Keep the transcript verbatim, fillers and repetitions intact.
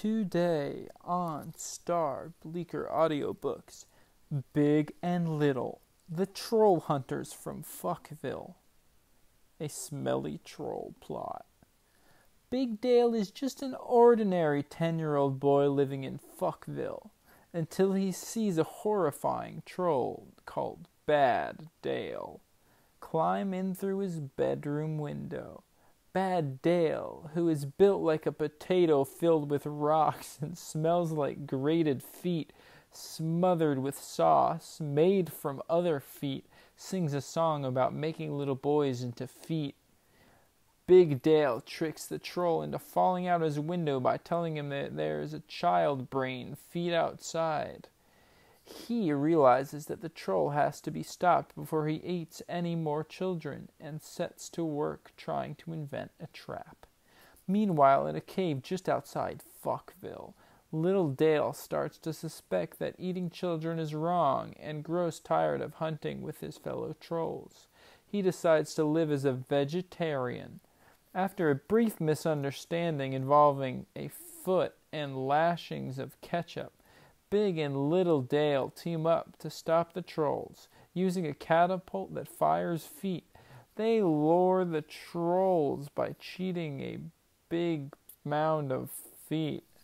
Today on Star Bleaker Audiobooks, Big and Little, the Troll Hunters from Fuckville. A smelly troll plot. Big Dale is just an ordinary ten-year-old boy living in Fuckville until he sees a horrifying troll called Bad Dale climb in through his bedroom window. Bad Dale, who is built like a potato filled with rocks and smells like grated feet smothered with sauce made from other feet, sings a song about making little boys into feet. Big Dale tricks the troll into falling out his window by telling him that there is a child brain feet outside. He realizes that the troll has to be stopped before he eats any more children and sets to work trying to invent a trap. Meanwhile, in a cave just outside Fuckville, little Dale starts to suspect that eating children is wrong and grows tired of hunting with his fellow trolls. He decides to live as a vegetarian. After a brief misunderstanding involving a foot and lashings of ketchup, Big and Little Dale team up to stop the trolls. Using a catapult that fires feet, they lure the trolls by cheating a big mound of feet.